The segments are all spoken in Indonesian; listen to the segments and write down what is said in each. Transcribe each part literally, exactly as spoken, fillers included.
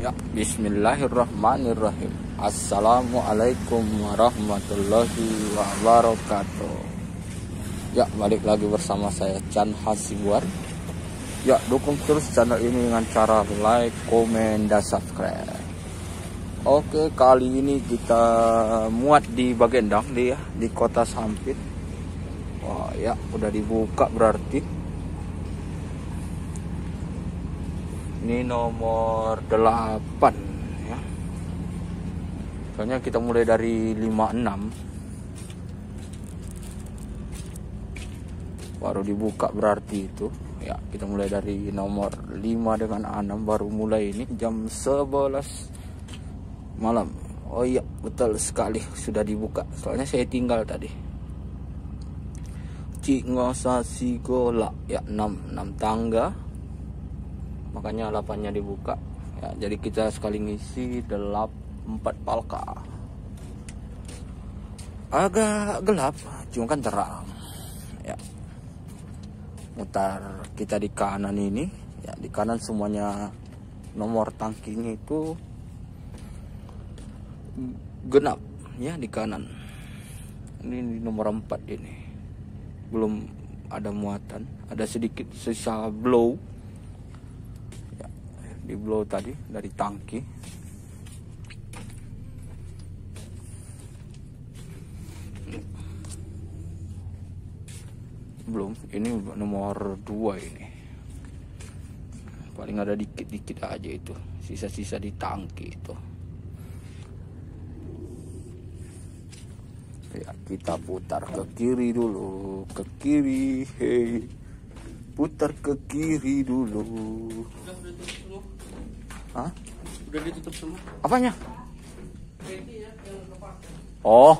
Ya, bismillahirrahmanirrahim. Assalamualaikum warahmatullahi wabarakatuh. Ya, balik lagi bersama saya Chan Hasibuan. Ya, dukung terus channel ini dengan cara like, komen, dan subscribe. Oke, kali ini kita muat di Bagendang dia di Kota Sampit. Wah, ya udah dibuka berarti. Ini nomor delapan ya. Soalnya kita mulai dari lima enam. Baru dibuka berarti itu. Ya, kita mulai dari nomor lima dengan enam baru mulai ini jam sebelas malam. Oh iya, betul sekali sudah dibuka. Soalnya saya tinggal tadi. Cingosasi Gola ya enam tangga. Makanya delapannya dibuka ya, jadi kita sekali ngisi delapan empat palka. Agak gelap cuma kan terang ya. Mutar kita di kanan ini ya, di kanan semuanya nomor tangkinya itu genap ya di kanan. Ini di nomor empat ini belum ada muatan, ada sedikit sisa blow. Di blow tadi dari tangki. Belum, ini nomor dua ini. Paling ada dikit-dikit aja itu, sisa-sisa di tangki itu. Ya, kita putar ke kiri dulu, ke kiri, hei. Putar ke kiri dulu. Hah? Udah ditutup semua. Apanya? Oh.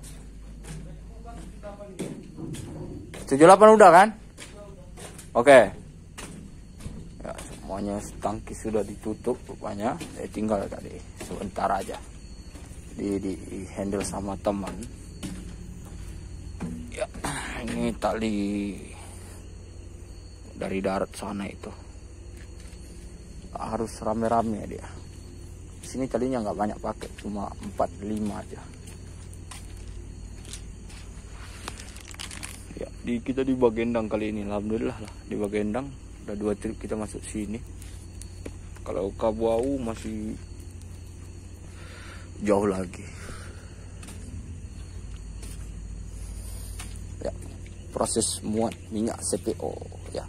tujuh delapan udah kan? Oke. Ya, semuanya tangki sudah ditutup rupanya. Saya tinggal tadi sebentar aja. Di, di handle sama teman. Ya, ini tali dari darat sana itu. Harus rame-rame dia. Sini talinya nggak banyak pakai, cuma empat lima aja. Ya, di kita di Bagendang kali ini, alhamdulillah lah di Bagendang udah dua trip kita masuk sini. Kalau Kabuau masih jauh lagi. Ya, proses muat minyak C P O ya.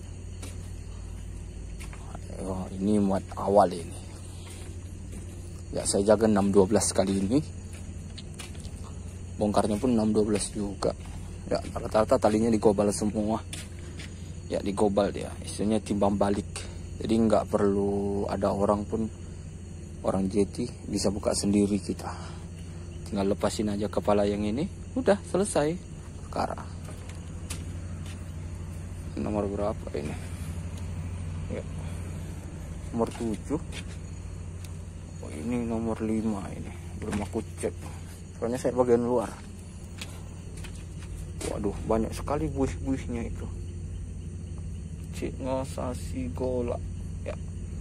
Oh, ini muat awal ini. Ya, saya jaga enam dua belas kali ini. Bongkarnya pun enam dua belas juga. Ya, rata-rata talinya digobal semua. Ya, digobal dia. Istilahnya timbang balik. Jadi nggak perlu ada orang pun, orang jeti bisa buka sendiri kita. Tinggal lepasin aja kepala yang ini, udah selesai. Perkara. Nomor berapa ini? Ya. Nomor tujuh. Oh, ini nomor lima ini. Belum aku cek. Soalnya saya bagian luar. Waduh, banyak sekali buih-buihnya itu. Cingosasi Gola. Ya.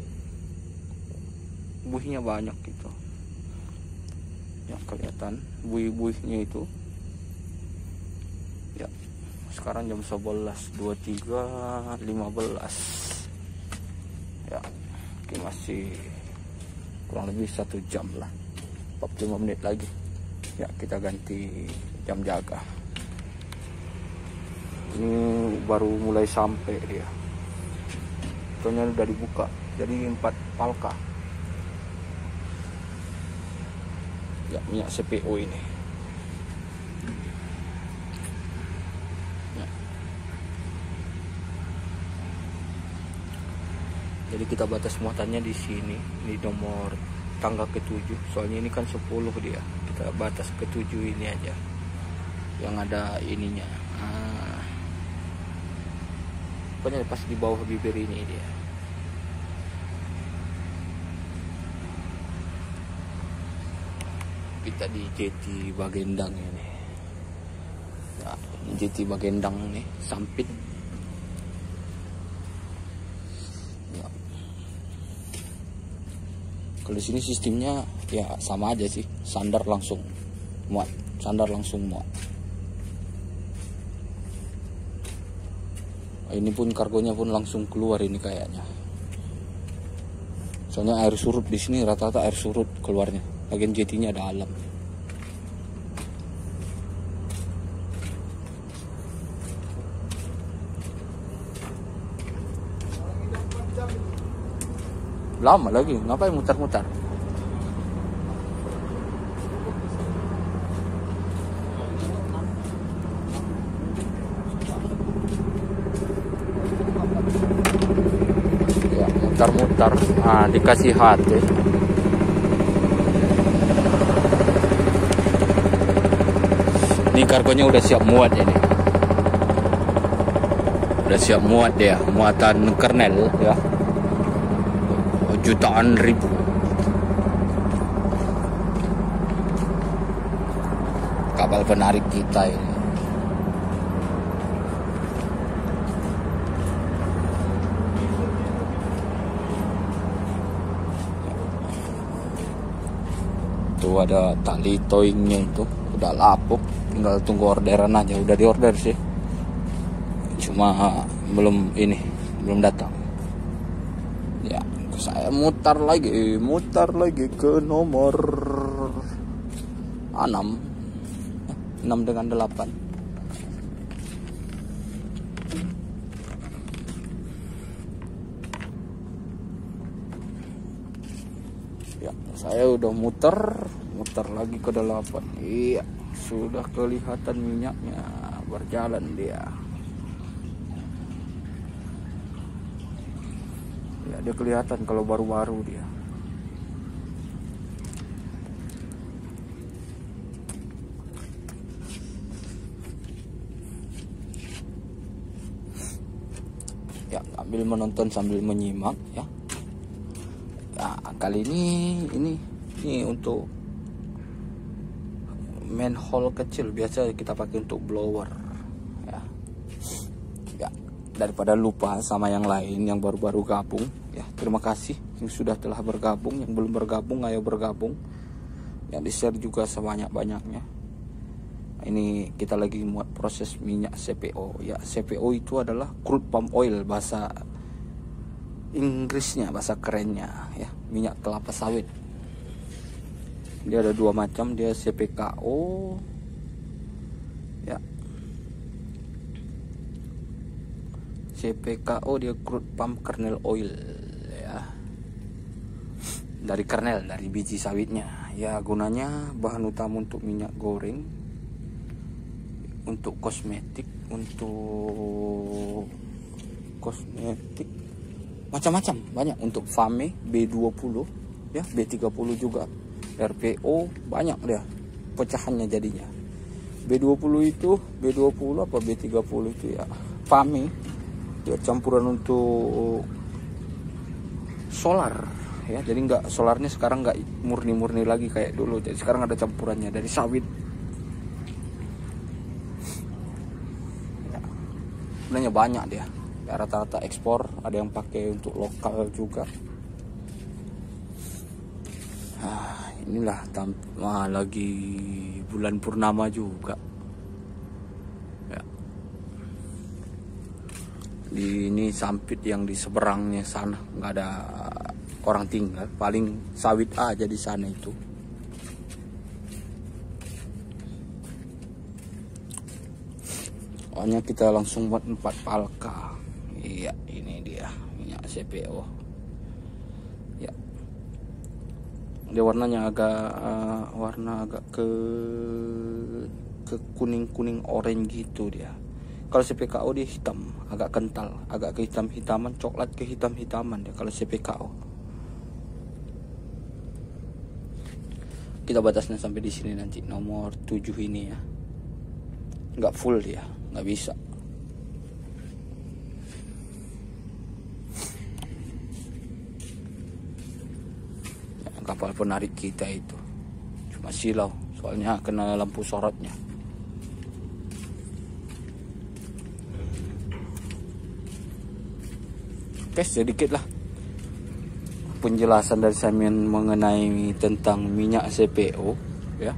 Buihnya banyak gitu. Ya, kelihatan buih-buihnya itu. Ya. Sekarang jam sebelas dua puluh tiga lima belas. Ya. Masih kurang lebih satu jam lah, empat puluh lima menit lagi ya kita ganti jam jaga. Ini baru mulai sampai dia, soalnya udah dibuka jadi empat palka ya minyak C P O ini ya. Jadi kita batas muatannya di sini, di nomor tangga ketujuh. Soalnya ini kan sepuluh dia. Kita batas ketujuh ini aja. Yang ada ininya. Nah, pokoknya pas di bawah bibir ini dia. Kita di jeti Bagendang ini. Ya, jeti Bagendang nih, Sampit. Kalau di sini sistemnya ya sama aja sih, sandar langsung muat, sandar langsung muat. Ini pun kargonya pun langsung keluar ini kayaknya. Soalnya air surut di sini rata-rata air surut keluarnya. Bagian jetinya dalam. Lama lagi, ngapain mutar-mutar? Ya, mutar-mutar, nah, dikasih hati. Ini kargonya udah siap muat ini. Udah siap muat ya, muatan kernel ya. Jutaan ribu. Kapal penarik kita ini. Tuh ada tali towingnya itu udah lapuk, tinggal tunggu orderan aja. Udah diorder sih, cuma belum ini belum datang ya. Saya mutar lagi, mutar lagi ke nomor enam, enam dengan delapan. Ya, saya udah muter, muter lagi ke delapan. Iya, sudah kelihatan minyaknya berjalan dia. Ya, dia kelihatan kalau baru-baru dia. Ya, sambil menonton sambil menyimak ya. Ya, kali ini ini ini untuk manhole kecil, biasa kita pakai untuk blower ya. Ya, daripada lupa sama yang lain yang baru-baru gabung ya, terima kasih yang sudah telah bergabung. Yang belum bergabung ayo bergabung ya, di share juga sebanyak-banyaknya. Ini kita lagi muat proses minyak C P O ya. C P O itu adalah crude palm oil, bahasa Inggrisnya, bahasa kerennya ya, minyak kelapa sawit. Dia ada dua macam, dia C P K O ya. C P K O dia crude palm kernel oil ya, dari kernel, dari biji sawitnya ya. Gunanya bahan utama untuk minyak goreng, untuk kosmetik, untuk kosmetik macam-macam, banyak, untuk Fame B dua puluh ya, B tiga puluh juga, R P O, banyak dia pecahannya jadinya. B dua puluh itu B dua puluh apa B tiga puluh itu ya, Fame ya, campuran untuk solar ya. Jadi nggak, solarnya sekarang nggak murni-murni lagi kayak dulu, jadi sekarang ada campurannya dari sawit ya. Sebenarnya banyak dia ya, rata-rata ekspor, ada yang pakai untuk lokal juga. Nah, inilah wah, lagi bulan purnama juga ya. Di ini Sampit yang di seberangnya sana nggak ada orang tinggal, paling sawit aja di sana itu. Pokoknya kita langsung buat empat palka. Iya, ini dia minyak C P O ya. Dia warnanya agak uh, warna agak ke ke kuning-kuning orange gitu dia. Kalau C P K O dia hitam, agak kental, agak ke hitam-hitaman, coklat ke hitam-hitaman dia kalau C P K O. Kita batasnya sampai di sini nanti nomor tujuh ini ya. Nggak full dia, nggak bisa. Kapal penarik kita itu cuma silau, soalnya kena lampu sorotnya. Tes sedikit lah. penjelasan dari saya mengenai tentang minyak C P O ya.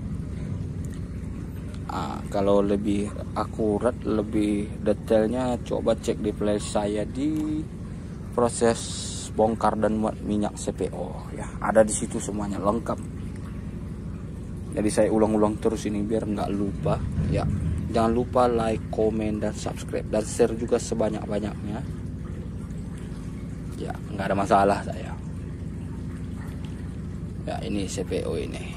Nah, kalau lebih akurat, lebih detailnya coba cek di playlist saya di proses bongkar dan muat minyak C P O ya. Ada di situ semuanya lengkap. Jadi saya ulang-ulang terus ini biar nggak lupa ya. Jangan lupa like, komen, dan subscribe, dan share juga sebanyak-banyaknya ya. Nggak ada masalah saya ya. Ini C P O ini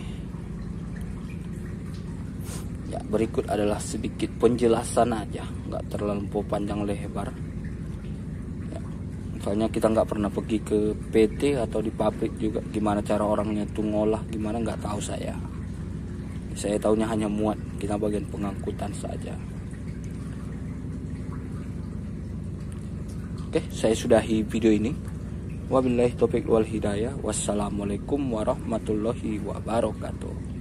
ya. Berikut adalah sedikit penjelasan aja, nggak terlalu panjang lebar ya. Soalnya kita nggak pernah pergi ke P T atau di pabrik juga, gimana cara orangnya tuh ngolah gimana nggak tahu saya. Saya tahunya hanya muat, kita bagian pengangkutan saja. Oke, saya sudahi video ini. Wabillahi taufiq wal hidayah. Wassalamualaikum warahmatullahi wabarakatuh.